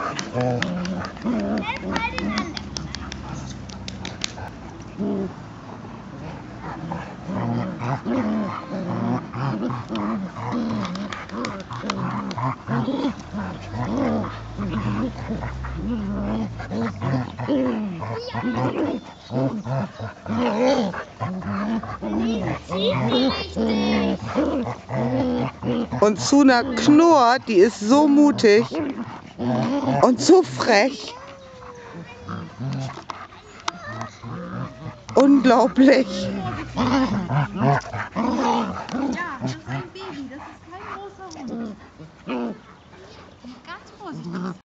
mal den anderen. Und Suna knurrt, die ist so mutig und so frech. Unglaublich. Ja, das ist ein Baby, das ist kein großer Hund. Ganz vorsichtig.